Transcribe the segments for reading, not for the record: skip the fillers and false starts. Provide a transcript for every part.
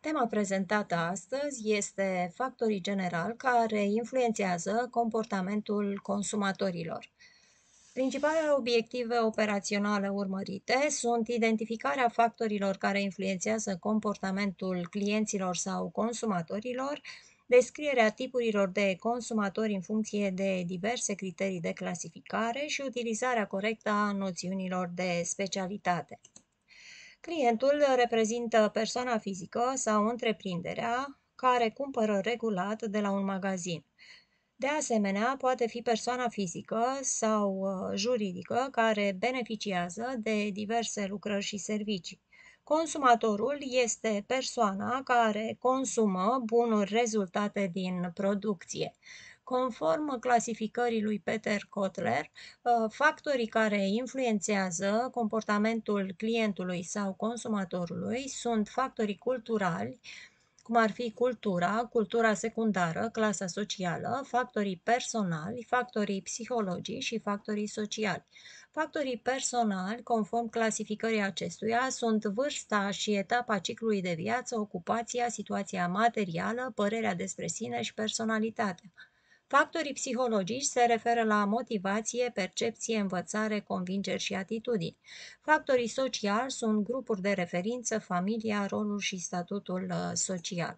Tema prezentată astăzi este factorii generali care influențează comportamentul consumatorilor. Principalele obiective operaționale urmărite sunt identificarea factorilor care influențează comportamentul clienților sau consumatorilor, descrierea tipurilor de consumatori în funcție de diverse criterii de clasificare și utilizarea corectă a noțiunilor de specialitate. Clientul reprezintă persoana fizică sau întreprinderea care cumpără regulat de la un magazin. De asemenea, poate fi persoana fizică sau juridică care beneficiază de diverse lucrări și servicii. Consumatorul este persoana care consumă bunuri rezultate din producție. Conform clasificării lui Peter Kotler, factorii care influențează comportamentul clientului sau consumatorului sunt factorii culturali, cum ar fi cultura, cultura secundară, clasa socială, factorii personali, factorii psihologici și factorii sociali. Factorii personali, conform clasificării acestuia, sunt vârsta și etapa ciclului de viață, ocupația, situația materială, părerea despre sine și personalitatea. Factorii psihologici se referă la motivație, percepție, învățare, convingeri și atitudini. Factorii sociali sunt grupuri de referință, familia, rolul și statutul social.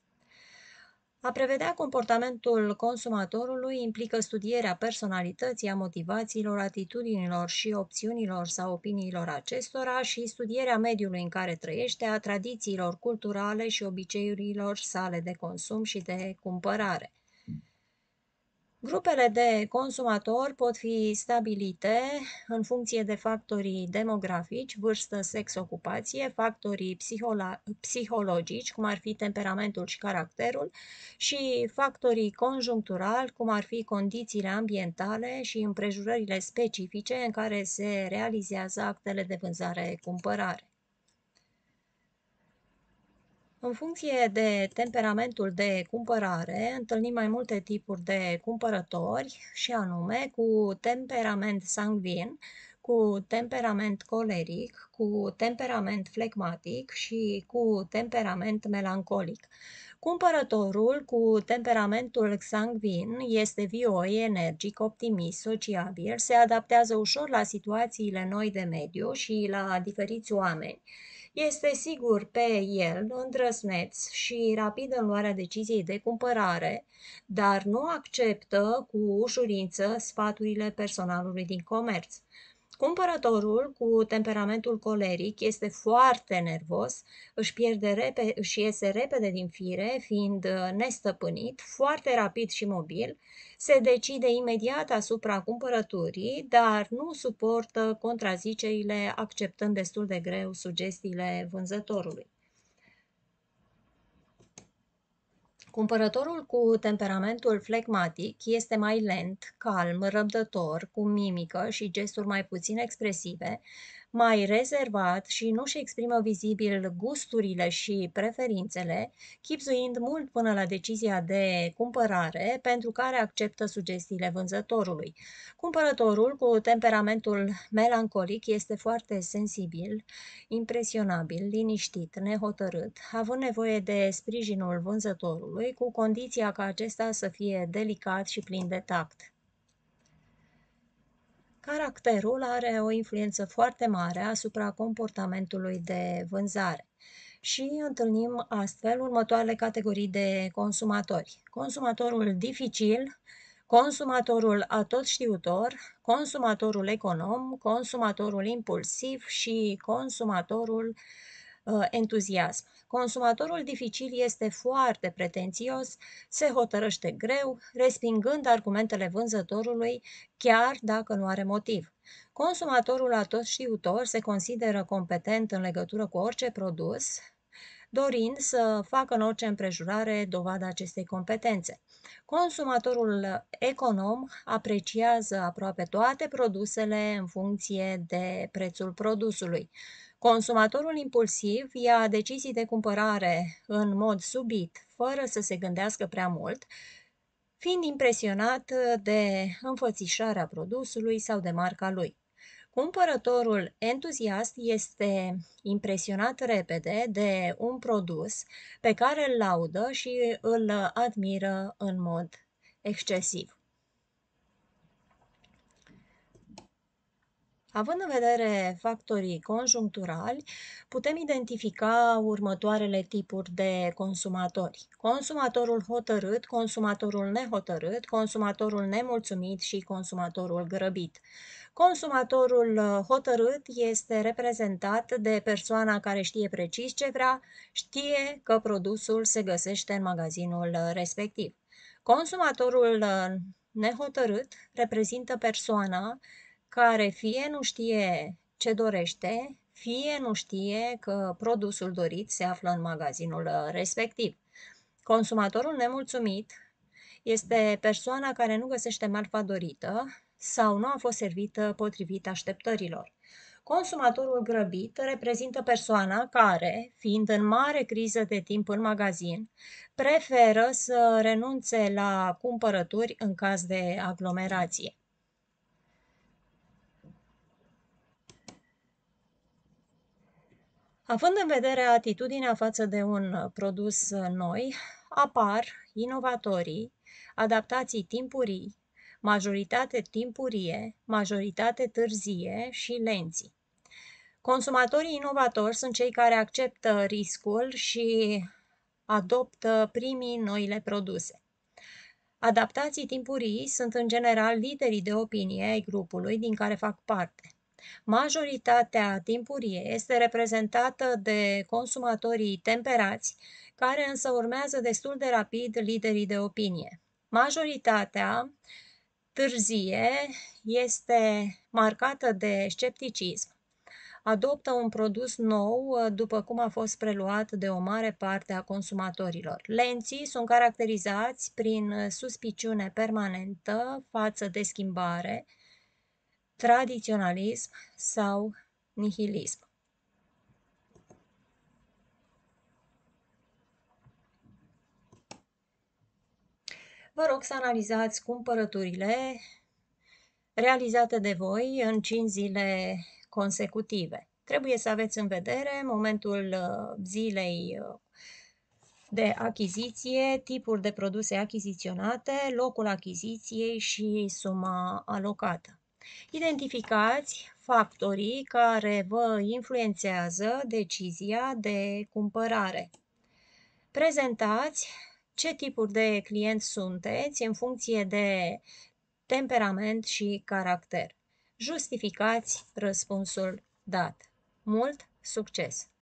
A prevedea comportamentul consumatorului implică studierea personalității, a motivațiilor, atitudinilor și opțiunilor sau opiniilor acestora și studierea mediului în care trăiește, a tradițiilor culturale și obiceiurilor sale de consum și de cumpărare. Grupele de consumatori pot fi stabilite în funcție de factorii demografici, vârstă, sex, ocupație, factorii psihologici, cum ar fi temperamentul și caracterul, și factorii conjuncturali, cum ar fi condițiile ambientale și împrejurările specifice în care se realizează actele de vânzare-cumpărare. În funcție de temperamentul de cumpărare, întâlnim mai multe tipuri de cumpărători, și anume cu temperament sanguin, cu temperament coleric, cu temperament flegmatic și cu temperament melancolic. Cumpărătorul cu temperamentul sanguin este vioi, energic, optimist, sociabil, se adaptează ușor la situațiile noi de mediu și la diferiți oameni. Este sigur pe el, îndrăzneț și rapid în luarea deciziei de cumpărare, dar nu acceptă cu ușurință sfaturile personalului din comerț. Cumpărătorul cu temperamentul coleric este foarte nervos, își iese repede din fire, fiind nestăpânit, foarte rapid și mobil, se decide imediat asupra cumpărăturii, dar nu suportă contrazicerile, acceptând destul de greu sugestiile vânzătorului. Cumpărătorul cu temperamentul flegmatic este mai lent, calm, răbdător, cu mimică și gesturi mai puțin expresive, mai rezervat și nu-și exprimă vizibil gusturile și preferințele, chibzuind mult până la decizia de cumpărare, pentru care acceptă sugestiile vânzătorului. Cumpărătorul cu temperamentul melancolic este foarte sensibil, impresionabil, liniștit, nehotărât, având nevoie de sprijinul vânzătorului, cu condiția ca acesta să fie delicat și plin de tact. Caracterul are o influență foarte mare asupra comportamentului de vânzare și întâlnim astfel următoarele categorii de consumatori. Consumatorul dificil, consumatorul atotștiutor, consumatorul econom, consumatorul impulsiv și consumatorul entuziasm. Consumatorul dificil este foarte pretențios, se hotărăște greu, respingând argumentele vânzătorului, chiar dacă nu are motiv. Consumatorul atotștiutor se consideră competent în legătură cu orice produs, dorind să facă în orice împrejurare dovada acestei competențe. Consumatorul econom apreciază aproape toate produsele în funcție de prețul produsului. Consumatorul impulsiv ia decizii de cumpărare în mod subit, fără să se gândească prea mult, fiind impresionat de înfățișarea produsului sau de marca lui. Cumpărătorul entuziast este impresionat repede de un produs pe care îl laudă și îl admiră în mod excesiv. Având în vedere factorii conjuncturali, putem identifica următoarele tipuri de consumatori: consumatorul hotărât, consumatorul nehotărât, consumatorul nemulțumit și consumatorul grăbit. Consumatorul hotărât este reprezentat de persoana care știe precis ce vrea, știe că produsul se găsește în magazinul respectiv. Consumatorul nehotărât reprezintă persoana care fie nu știe ce dorește, fie nu știe că produsul dorit se află în magazinul respectiv. Consumatorul nemulțumit este persoana care nu găsește marfa dorită sau nu a fost servită potrivit așteptărilor. Consumatorul grăbit reprezintă persoana care, fiind în mare criză de timp în magazin, preferă să renunțe la cumpărături în caz de aglomerație. Având în vedere atitudinea față de un produs noi, apar inovatorii, adaptații timpurii, majoritate timpurie, majoritate târzie și lenții. Consumatorii inovatori sunt cei care acceptă riscul și adoptă primii noile produse. Adaptații timpurii sunt în general liderii de opinie ai grupului din care fac parte. Majoritatea timpurie este reprezentată de consumatorii temperați, care însă urmează destul de rapid liderii de opinie. Majoritatea târzie este marcată de scepticism. Adoptă un produs nou după cum a fost preluat de o mare parte a consumatorilor. Lenții sunt caracterizați prin suspiciune permanentă față de schimbare, tradiționalism sau nihilism. Vă rog să analizați cumpărăturile realizate de voi în 5 zile consecutive. Trebuie să aveți în vedere momentul zilei de achiziție, tipul de produse achiziționate, locul achiziției și suma alocată. Identificați factorii care vă influențează decizia de cumpărare. Prezentați ce tipuri de client sunteți în funcție de temperament și caracter. Justificați răspunsul dat. Mult succes!